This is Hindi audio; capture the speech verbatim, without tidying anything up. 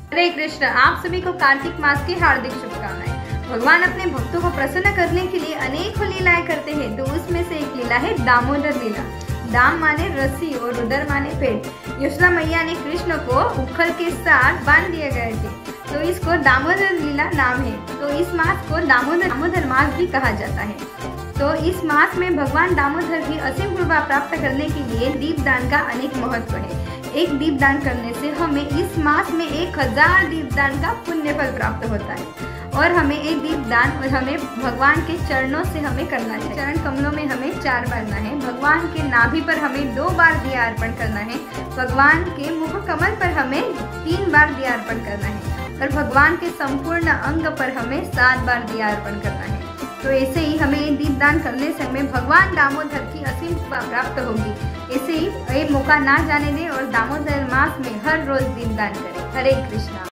हरे कृष्ण। आप सभी को कार्तिक मास की हार्दिक शुभकामनाएं। भगवान अपने भक्तों को प्रसन्न करने के लिए अनेक लीलाएं करते हैं, तो उसमें से एक लीला है दामोदर लीला। दाम माने रस्सी और उदर माने पेट। यशोदा मैया ने कृष्ण को उखल के साथ बांध दिए गए थे, तो इसको दामोदर लीला नाम है। तो इस मास को दामोदर दामोदर मास भी कहा जाता है। तो इस मास में भगवान दामोदर की असीम कृपा प्राप्त करने के लिए दीपदान का अनेक महत्व है। एक दीपदान करने से हमें इस मास में एक हजार दीपदान का पुण्य फल प्राप्त होता है। और हमें एक दीपदान और हमें भगवान के चरणों से हमें करना है। चरण कमलों में हमें चार बारना है। भगवान के नाभि पर हमें दो बार दिया अर्पण करना है। भगवान के मुख कमल पर हमें तीन बार दिया अर्पण करना है और भगवान के संपूर्ण अंग पर हमें सात बार दिया अर्पण करना है। तो ऐसे ही हमें ये दीपदान करने से हमें भगवान दामोदर की असीम कृपा प्राप्त होगी। ऐसे ही ये मौका ना जाने दें और दामोदर मास में हर रोज दीपदान करें। हरे कृष्णा।